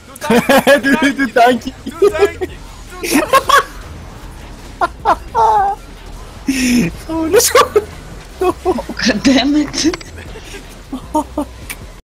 Do tanque. Do tanque. Oh, let's go. God damn it.